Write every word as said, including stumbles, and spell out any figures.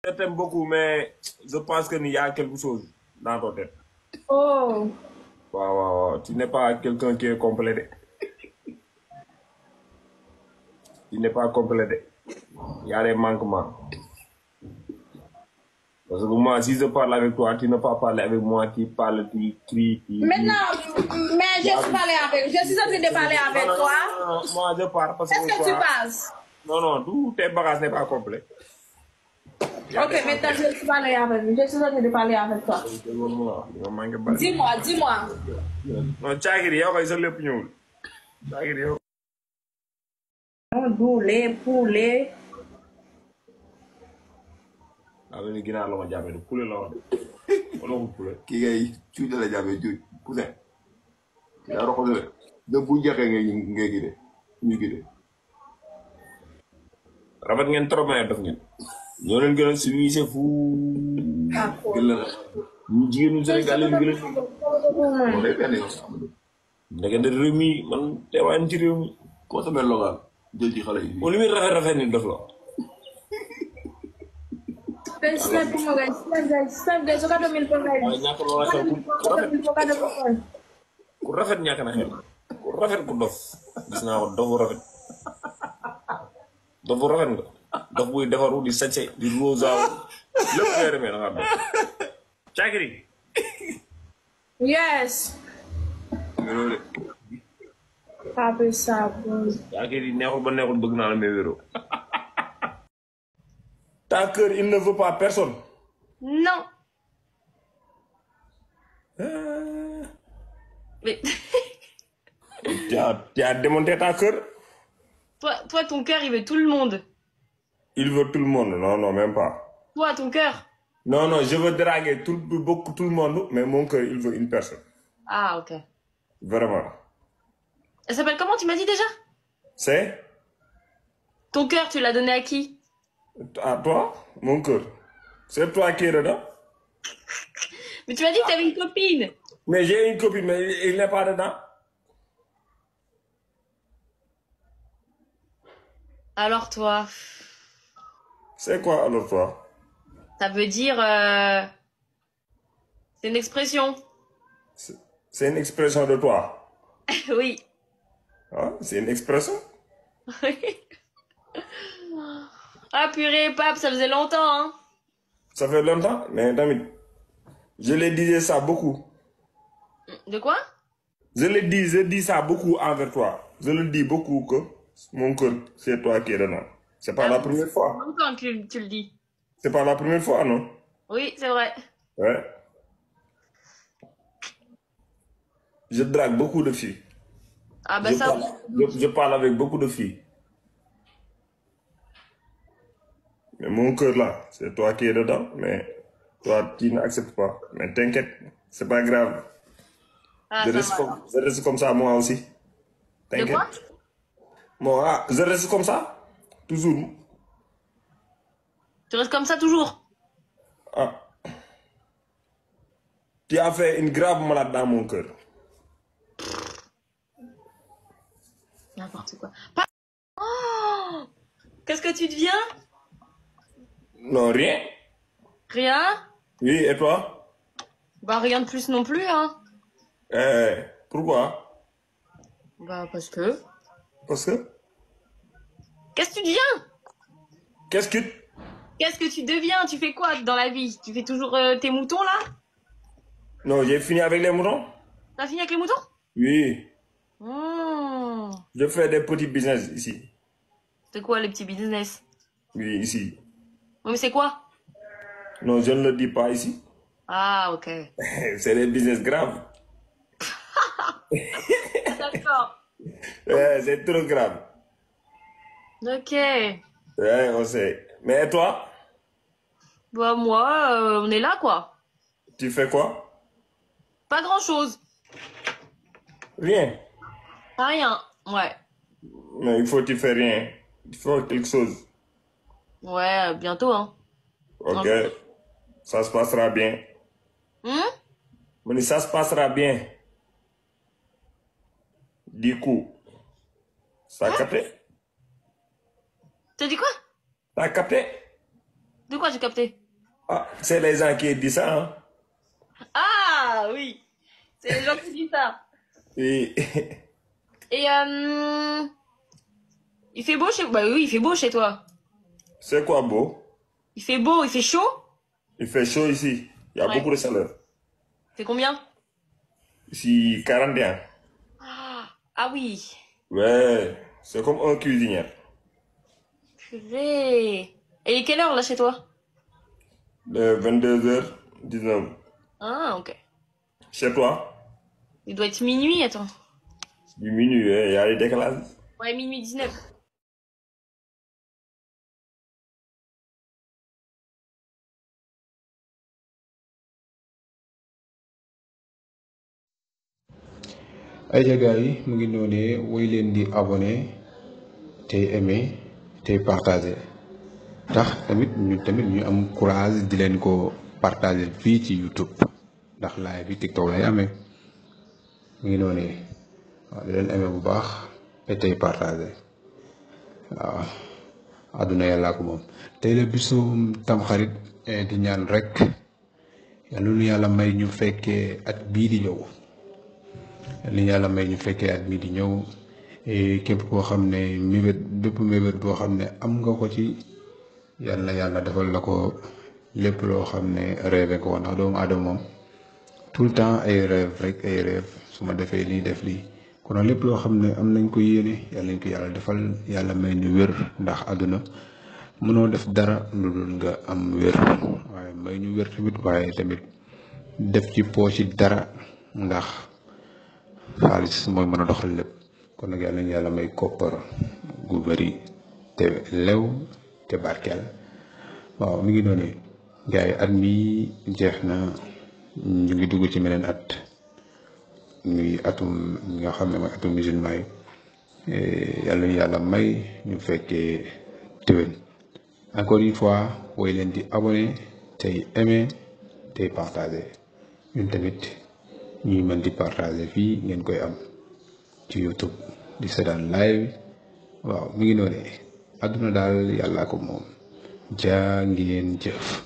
Je t'aime beaucoup, mais je pense qu'il y a quelque chose dans ton tête. Oh. Waouh, waouh, waouh. Tu n'es pas quelqu'un qui est complété. Tu n'es pas complété. Il y a des manquements. Parce que moi, si je parle avec toi, tu ne peux pas parler avec moi qui parle, qui crie, qui... Maintenant, mais je suis parlé avec, je suis en train de parler avec non, non, toi. non, non, non, moi je parle parce que... Qu'est-ce que tu toi... penses? Non, non, tous tes bagages n'est pas complet. Ok, maintenant je suis parlé avec, je suis en train de parler avec toi. Dis-moi, dis-moi. Non, Tchagiri, yow kay sa lépp ñëwul. Tchagiri yow. Poulet, poulet. waaw léegi ginaar la ma jàppee de poulet la wax de wala ko poulet. kii ngay cuuj la jàppee cuuj poussin yaa roxo de de bu jeexee ngay ngay gi de ñu gi de rafet ngeen trop mais def ngeen. ñoo leen gën a civilisé fu. gën la ñu jigéen ñu Sénégal leen gën a. moo day benn yoon Amadou ndeke de réew mi man teewaan ci réew mi. consommer local jël ci xale yi. au limite rafet rafet ni def la. Snap mo guys, snap guys, snap guys, so kada mil po guys. waaye ñàkk loola xel ku rafet ku rafet ñàkk na xel ku rafet ku dof gis naa ko dofu rafet dofu rafet nga dof buy defaru di sañse di rosaaw lépp ngay demee da ngaa dof. Tchagiri. Yes. loolu de Papi sabon. Tchagiri neexul ba neexul bëgg naa la mais wéro. Ta cœur il ne veut pas personne. Non. Euh... Mais tu, as, tu as démonté ta cœur. toi, toi, ton cœur, il veut tout le monde. Il veut tout le monde. Non, non, même pas. Toi, ton cœur. Non, non, je veux draguer tout, beaucoup, tout le monde, mais mon cœur, il veut une personne. Ah, ok. Vraiment. Elle s'appelle comment, tu m'as dit déjà? C'est Ton cœur, tu l'as donné à qui? à toi, mon cœur. C'est toi qui es dedans. Mais tu m'as dit que t'avais une copine. Mais j'ai une copine, mais il, il n'est pas dedans. Alors toi, C'est quoi alors toi? ça veut dire... euh, C'est une expression. C'est c'est une expression de toi. Oui. Hein? C'est une expression? Ah purée, pape, ça faisait longtemps, hein. Ça fait longtemps, mais David, je le disais ça beaucoup. De quoi? Je le dis, je dis ça beaucoup envers toi. Je le dis beaucoup que mon cœur, c'est toi qui es dedans. C'est pas Ah la bon, première fois. longtemps que tu, tu le dis. C'est pas la première fois, non? Oui, c'est vrai. Ouais. Je drague beaucoup de filles. Ah bah je, ça... parle, je, je parle avec beaucoup de filles. Mais mon cœur là, c'est toi qui es dedans, mais toi tu n'acceptes pas. Mais t'inquiète, c'est pas grave. Ah, je, ça reste va. comme, je reste comme ça moi aussi. De quoi? Moi, ah, je reste comme ça, toujours. Tu restes comme ça toujours? Ah. Tu as fait une grave malade dans mon cœur. N'importe quoi. Pas... Oh, qu'est-ce que tu deviens? Non, rien. Rien? Oui, et toi? Bah rien de plus non plus, hein. Eh, pourquoi? Bah parce que... Parce que? Qu'est-ce que tu deviens? Qu'est-ce que... Qu'est-ce que tu deviens? Tu fais quoi dans la vie? Tu fais toujours euh, tes moutons là? Non, j'ai fini avec les moutons. T'as fini avec les moutons? Oui. Mmh. Je fais des petits business ici. C'est quoi les petits business? Oui, ici. Oui, mais c'est quoi? Non, je ne le dis pas ici. Ah, ok. C'est des business graves. D'accord. Ouais, c'est trop grave. Ok. Ouais, on sait. Mais toi, Bah moi, euh, on est là quoi. tu fais quoi? Pas grand-chose. Rien. Rien. Ouais. Mais il faut que tu fais rien. Il faut quelque chose. Ouais, euh, bientôt, hein. Ok. Ouais. Ça se passera bien. Hum? Mais ça se passera bien. Du coup, ça a capté? T'as dit quoi? Ça a capté? De quoi j'ai capté? Ah, c'est les gens qui disent ça, hein? Ah oui, c'est les gens qui disent ça. Oui. Et euh, il fait beau chez bah oui, il fait beau chez toi. C'est quoi beau? Il fait beau, il fait chaud. Il fait chaud ici. Il y a Ouais. beaucoup de chaleur. C'est combien? Ici, quarante et un. Ah, ah oui. Ouais, c'est comme un cuisinier. Purée. Et quelle heure là chez toi? De vingt-deux heures dix-neuf. Ah ok. Chez toi? Il doit être minuit, attends. Du minuit, hein, il y a des décalages. Ouais, minuit dix-neuf. ay gars yi mu ngi noonee woy leen di abonné tey aimé tey partagé tax tamit ñu tamit ñu am courage di leen ko partagé fii ci YouTube ndax live bi TikTok lay amee mu ngi noonee waaw di leen aimé bu baax te tey partagé waaw àdduna yàllaa ko moom tey la bisu tamxarit di ñaan rek yàlla nu yàlla may ñu fekkee at bii di ñëw li yàlla may ñu fekkee at bii di ñëw képp koo xam ne mébét bépp mébét boo xam ne am nga ko ci yàlla yàlla defal la ko lépp loo xam ne rêve ko ndax doomu aadama moom tout le temps ay rêve rek ay rêve su ma defee lii def lii kon lépp loo xam ne am nañ ko yéene yàlla nañ ko yàlla defal yàlla may ñu wér ndax àdduna mënoo def dara lu dul nga am wér waaye may ñu wér tamit waaye tamit def ci poche dara ndax xaalis mooy mën a doxal lépp kon nag yàlla nañu yàlla may koppar gu bëri te lew te barkeel waaw mi ngi noonu gars yi at mi jeex na ñu ngi dugg ci meneen at muy atum ñi nga xam ne mooy atum musulman yi yàlla nañu yàlla may ñu fekkee téwén encore une fois woy leen di abonné tey aimé tey partagé ñun tamit ñuy mën di partager fii ngeen koy am ci YouTube di seetaan live waaw mi ngi noonu àdduna daal yàllaa ko moom jaa ngeen jëf